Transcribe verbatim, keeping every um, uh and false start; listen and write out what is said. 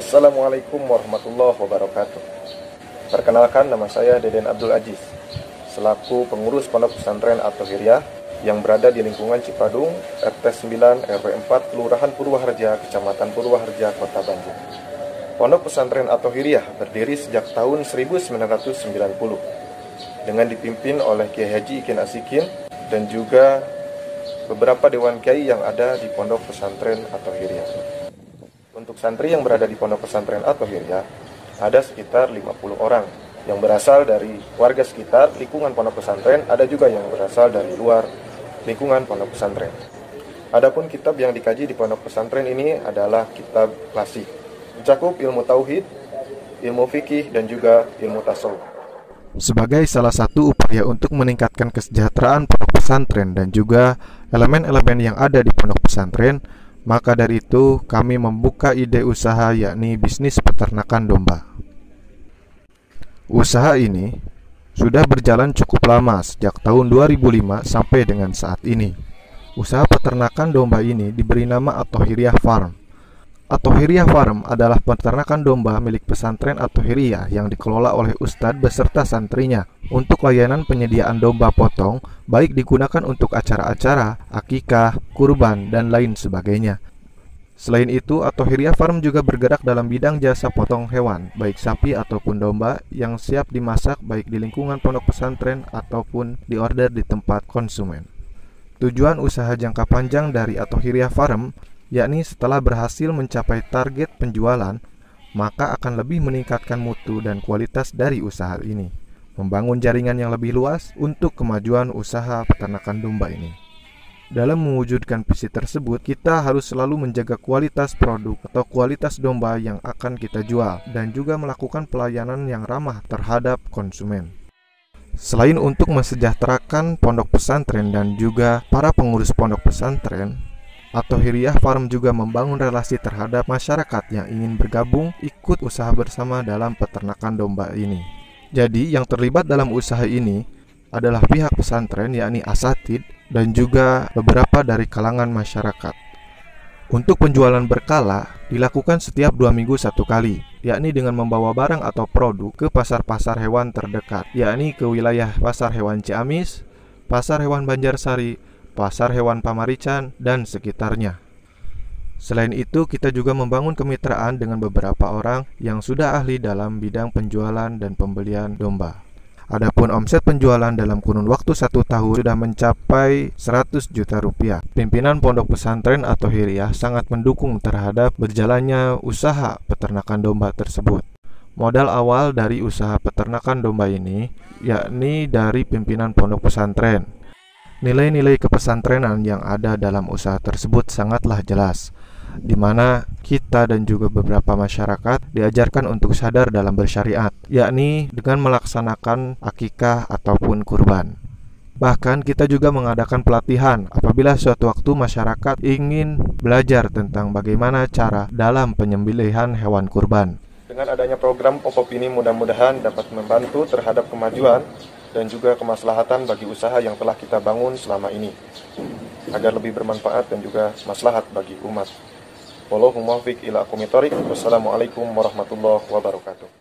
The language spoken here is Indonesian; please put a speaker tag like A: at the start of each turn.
A: Assalamualaikum warahmatullahi wabarakatuh. Perkenalkan, nama saya Deden Abdul Aziz, selaku pengurus Pondok Pesantren At-Tahiriyah yang berada di lingkungan Cipadung, R T sembilan R W empat, Kelurahan Purwaharja, Kecamatan Purwaharja, Kota Bandung. Pondok Pesantren At-Tahiriyah berdiri sejak tahun seribu sembilan ratus sembilan puluh dengan dipimpin oleh Kiai Haji Ikin Asikin dan juga beberapa dewan kiai yang ada di Pondok Pesantren At-Tahiriyah. Untuk santri yang berada di Pondok Pesantren At-Tahiriyah ada sekitar lima puluh orang yang berasal dari warga sekitar lingkungan pondok pesantren, ada juga yang berasal dari luar lingkungan pondok pesantren. Adapun kitab yang dikaji di pondok pesantren ini adalah kitab klasik, mencakup ilmu tauhid, ilmu fikih, dan juga ilmu tasawuf.
B: Sebagai salah satu upaya untuk meningkatkan kesejahteraan pondok pesantren dan juga elemen-elemen yang ada di pondok pesantren, maka dari itu kami membuka ide usaha, yakni bisnis peternakan domba. Usaha ini sudah berjalan cukup lama, sejak tahun dua ribu lima sampai dengan saat ini. Usaha peternakan domba ini diberi nama At-Tahiriyah Farm. At-Tahiriyah Farm adalah peternakan domba milik pesantren At-Tahiriyah yang dikelola oleh ustadz beserta santrinya untuk layanan penyediaan domba potong, baik digunakan untuk acara-acara, akikah, kurban, dan lain sebagainya. Selain itu, At-Tahiriyah Farm juga bergerak dalam bidang jasa potong hewan, baik sapi ataupun domba, yang siap dimasak baik di lingkungan pondok pesantren ataupun diorder di tempat konsumen. Tujuan usaha jangka panjang dari At-Tahiriyah Farm, yakni setelah berhasil mencapai target penjualan, maka akan lebih meningkatkan mutu dan kualitas dari usaha ini, membangun jaringan yang lebih luas untuk kemajuan usaha peternakan domba ini. Dalam mewujudkan visi tersebut, kita harus selalu menjaga kualitas produk atau kualitas domba yang akan kita jual dan juga melakukan pelayanan yang ramah terhadap konsumen. Selain untuk mensejahterakan pondok pesantren dan juga para pengurus pondok pesantren, At-Tahiriyah Farm juga membangun relasi terhadap masyarakat yang ingin bergabung ikut usaha bersama dalam peternakan domba ini. Jadi yang terlibat dalam usaha ini adalah pihak pesantren, yakni asatid, dan juga beberapa dari kalangan masyarakat. Untuk penjualan berkala dilakukan setiap dua minggu satu kali, yakni dengan membawa barang atau produk ke pasar-pasar hewan terdekat, yakni ke wilayah Pasar Hewan Ciamis, Pasar Hewan Banjarsari, Pasar Hewan Pamarican, dan sekitarnya. Selain itu, kita juga membangun kemitraan dengan beberapa orang yang sudah ahli dalam bidang penjualan dan pembelian domba. Adapun omset penjualan dalam kurun waktu satu tahun sudah mencapai seratus juta rupiah. Pimpinan Pondok Pesantren At-Tahiriyah sangat mendukung terhadap berjalannya usaha peternakan domba tersebut. Modal awal dari usaha peternakan domba ini yakni dari pimpinan Pondok Pesantren. Nilai-nilai kepesantrenan yang ada dalam usaha tersebut sangatlah jelas, di mana kita dan juga beberapa masyarakat diajarkan untuk sadar dalam bersyariat, yakni dengan melaksanakan akikah ataupun kurban. Bahkan kita juga mengadakan pelatihan apabila suatu waktu masyarakat ingin belajar tentang bagaimana cara dalam penyembelihan hewan kurban.
A: Dengan adanya program P O P ini mudah-mudahan dapat membantu terhadap kemajuan dan juga kemaslahatan bagi usaha yang telah kita bangun selama ini, agar lebih bermanfaat dan juga maslahat bagi umat. Wallahu muwaffiq ila aqwamit thoriq. Wassalamualaikum warahmatullahi wabarakatuh.